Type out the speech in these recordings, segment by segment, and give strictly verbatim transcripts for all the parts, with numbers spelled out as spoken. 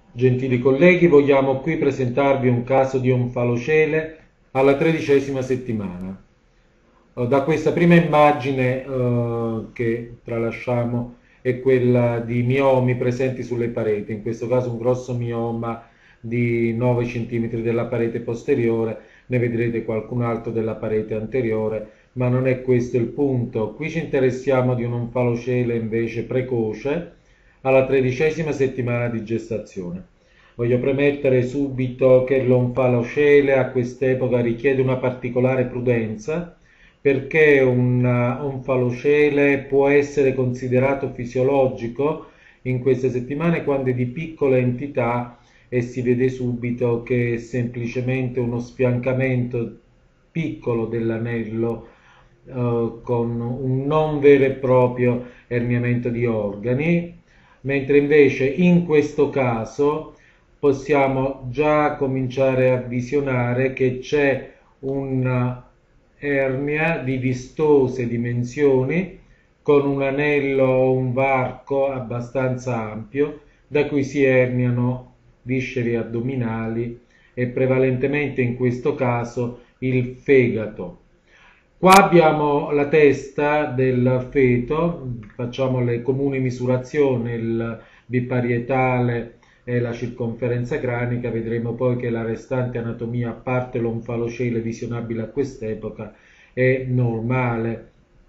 Gentili colleghi, vogliamo qui presentarvi un caso di onfalocele alla tredicesima settimana. Eh, Da questa prima immagine eh, che tralasciamo è quella di miomi presenti sulle pareti, in questo caso un grosso mioma di nove centimetri della parete posteriore, ne vedrete qualcun altro della parete anteriore, ma non è questo il punto. Qui ci interessiamo di un onfalocele invece precoce alla tredicesima settimana di gestazione. Voglio premettere subito che l'onfalocele a quest'epoca richiede una particolare prudenza perché un onfalocele può essere considerato fisiologico in queste settimane quando è di piccola entità e si vede subito che è semplicemente uno sfiancamento piccolo dell'anello eh, con un non vero e proprio erniamento di organi, mentre invece in questo caso possiamo già cominciare a visionare che c'è una ernia di vistose dimensioni con un anello o un varco abbastanza ampio da cui si erniano viscere addominali e prevalentemente in questo caso il fegato. Qua abbiamo la testa del feto, facciamo le comuni misurazioni, il biparietale e la circonferenza cranica, vedremo poi che la restante anatomia, a parte l'onfalocele visionabile a quest'epoca, è normale.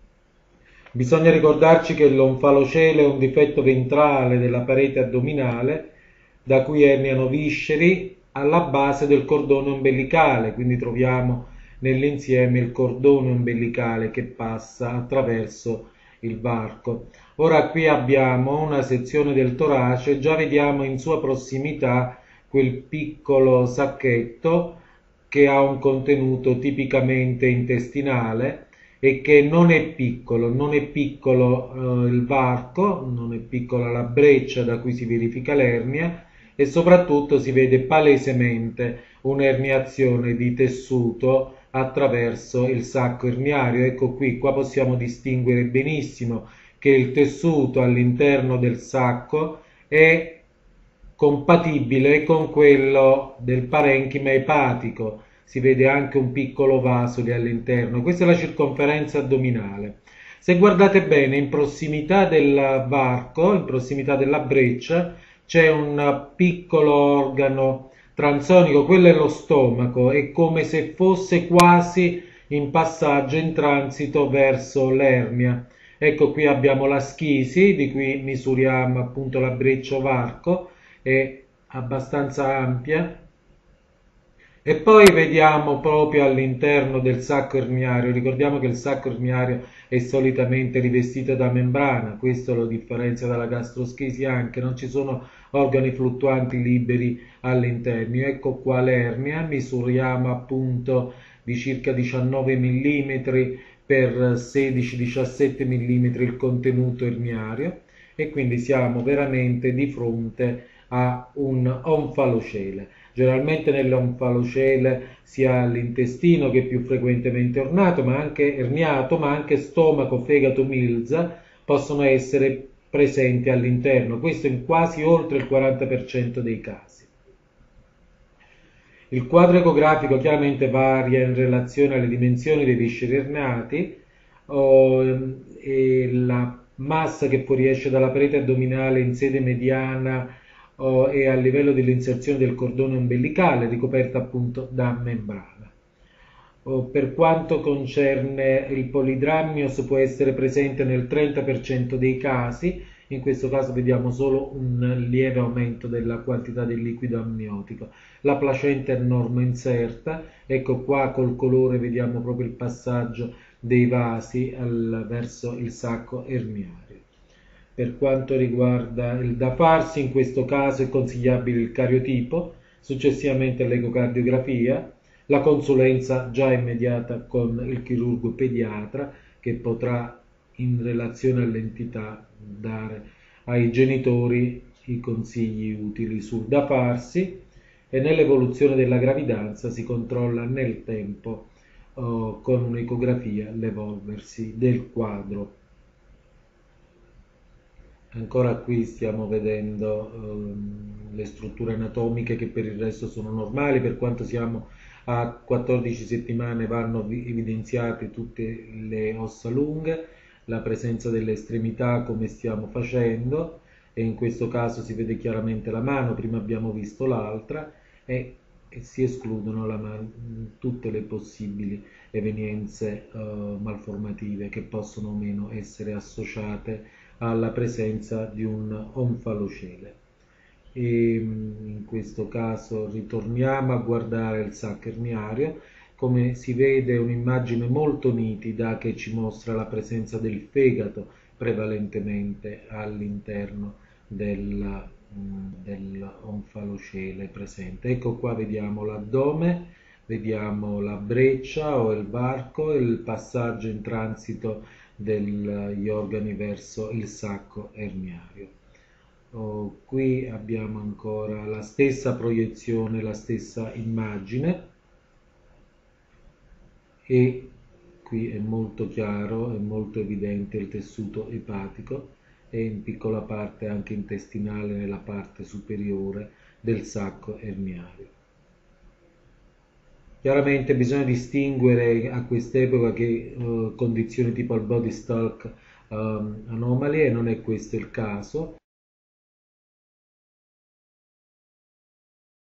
Bisogna ricordarci che l'onfalocele è un difetto ventrale della parete addominale da cui erniano visceri alla base del cordone ombelicale, quindi troviamo nell'insieme il cordone ombelicale che passa attraverso il varco. Ora qui abbiamo una sezione del torace, già vediamo in sua prossimità quel piccolo sacchetto che ha un contenuto tipicamente intestinale e che non è piccolo, non è piccolo eh, il varco, non è piccola la breccia da cui si verifica l'ernia e soprattutto si vede palesemente un'erniazione di tessuto attraverso il sacco erniario. Ecco qui, qua possiamo distinguere benissimo che il tessuto all'interno del sacco è compatibile con quello del parenchima epatico, si vede anche un piccolo vaso lì all'interno. Questa è la circonferenza addominale. Se guardate bene, in prossimità del varco, in prossimità della breccia, c'è un piccolo organo transonico, quello è lo stomaco, è come se fosse quasi in passaggio, in transito verso l'ernia. Ecco qui abbiamo la schisi, di cui misuriamo appunto la breccia varco, è abbastanza ampia. E poi vediamo proprio all'interno del sacco erniario, ricordiamo che il sacco erniario è solitamente rivestito da membrana, questo lo differenzia dalla gastroschisi anche, non ci sono organi fluttuanti liberi all'interno. Ecco qua l'ernia, misuriamo appunto di circa diciannove millimetri per sedici diciassette millimetri il contenuto erniario e quindi siamo veramente di fronte a un onfalocele. Generalmente nell'onfalocele si ha l'intestino che è più frequentemente ornato, ma anche erniato, ma anche stomaco, fegato, milza possono essere presenti all'interno, questo in quasi oltre il quaranta per cento dei casi. Il quadro ecografico chiaramente varia in relazione alle dimensioni dei visceri ernati oh, e la massa che fuoriesce dalla parete addominale in sede mediana oh, e a livello dell'inserzione del cordone ombelicale ricoperta appunto da membrana. Oh, per quanto concerne il polidrammios può essere presente nel trenta per cento dei casi, in questo caso vediamo solo un lieve aumento della quantità del liquido amniotico. La placenta è normo inserta, ecco qua col colore vediamo proprio il passaggio dei vasi al, verso il sacco erniario. Per quanto riguarda il da farsi, in questo caso è consigliabile il cariotipo, successivamente l'ecocardiografia, la consulenza già immediata con il chirurgo pediatra che potrà in relazione all'entità dare ai genitori i consigli utili sul da farsi e nell'evoluzione della gravidanza si controlla nel tempo oh, con un'ecografia l'evolversi del quadro. Ancora qui stiamo vedendo um, le strutture anatomiche che per il resto sono normali. Per quanto siamo a quattordici settimane vanno evidenziate tutte le ossa lunghe, la presenza delle estremità come stiamo facendo, e in questo caso si vede chiaramente la mano, prima abbiamo visto l'altra, e, e si escludono la tutte le possibili evenienze uh, malformative che possono o meno essere associate alla presenza di un onfalocele. E in questo caso ritorniamo a guardare il sacco erniario. Come si vede, è un'immagine molto nitida che ci mostra la presenza del fegato prevalentemente all'interno del, dell'onfalocele presente. Ecco qua, vediamo l'addome, vediamo la breccia o il varco e il passaggio in transito degli organi verso il sacco erniario. Oh, qui abbiamo ancora la stessa proiezione, la stessa immagine, e qui è molto chiaro, è molto evidente il tessuto epatico e in piccola parte anche intestinale nella parte superiore del sacco erniario. Chiaramente bisogna distinguere a quest'epoca che uh, condizioni tipo al body stalk um, anomalie, e non è questo il caso.